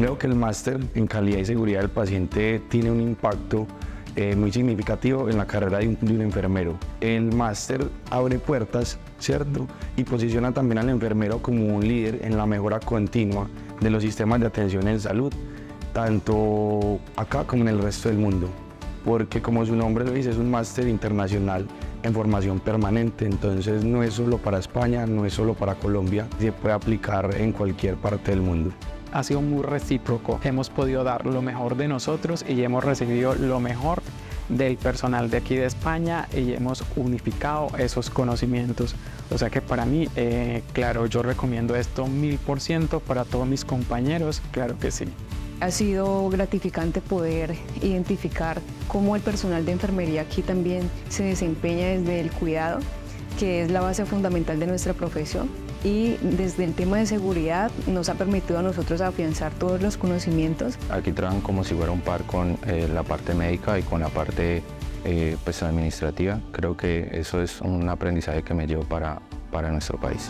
Creo que el máster en calidad y seguridad del paciente tiene un impacto muy significativo en la carrera de un enfermero. El máster abre puertas, ¿cierto? Y posiciona también al enfermero como un líder en la mejora continua de los sistemas de atención en salud, tanto acá como en el resto del mundo. Porque como su nombre lo dice, es un máster internacional en formación permanente, entonces no es solo para España, no es solo para Colombia, se puede aplicar en cualquier parte del mundo. Ha sido muy recíproco, hemos podido dar lo mejor de nosotros y hemos recibido lo mejor del personal de aquí de España y hemos unificado esos conocimientos. O sea que para mí, claro, yo recomiendo esto 1000% para todos mis compañeros, claro que sí. Ha sido gratificante poder identificar cómo el personal de enfermería aquí también se desempeña desde el cuidado, que es la base fundamental de nuestra profesión, y desde el tema de seguridad nos ha permitido a nosotros afianzar todos los conocimientos. Aquí trabajan como si fuera un par con la parte médica y con la parte pues, administrativa. Creo que eso es un aprendizaje que me llevo para nuestro país.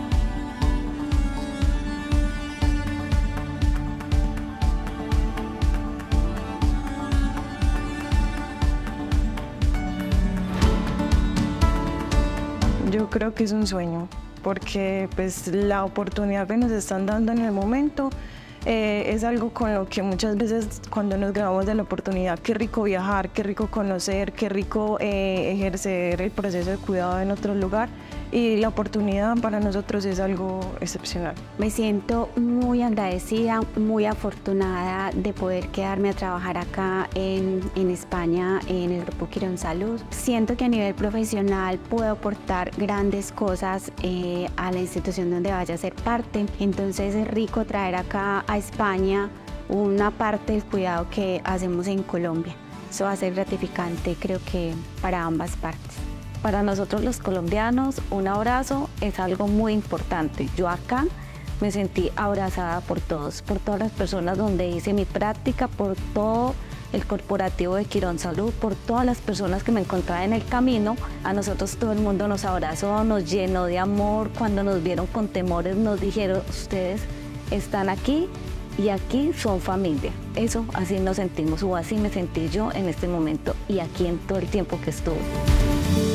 Yo creo que es un sueño, porque pues, la oportunidad que nos están dando en el momento es algo con lo que muchas veces cuando nos graduamos de la oportunidad, qué rico viajar, qué rico conocer, qué rico ejercer el proceso de cuidado en otro lugar, y la oportunidad para nosotros es algo excepcional. Me siento muy agradecida, muy afortunada de poder quedarme a trabajar acá en España, en el Grupo Quirón Salud. Siento que a nivel profesional puedo aportar grandes cosas a la institución donde vaya a ser parte, entonces es rico traer acá a España una parte del cuidado que hacemos en Colombia. Eso va a ser gratificante, creo que para ambas partes. Para nosotros los colombianos, un abrazo es algo muy importante. Yo acá me sentí abrazada por todos, por todas las personas donde hice mi práctica, por todo el corporativo de Quirón Salud, por todas las personas que me encontraba en el camino. A nosotros todo el mundo nos abrazó, nos llenó de amor. Cuando nos vieron con temores nos dijeron, ustedes están aquí y aquí son familia. Eso así nos sentimos, o así me sentí yo en este momento y aquí en todo el tiempo que estuve.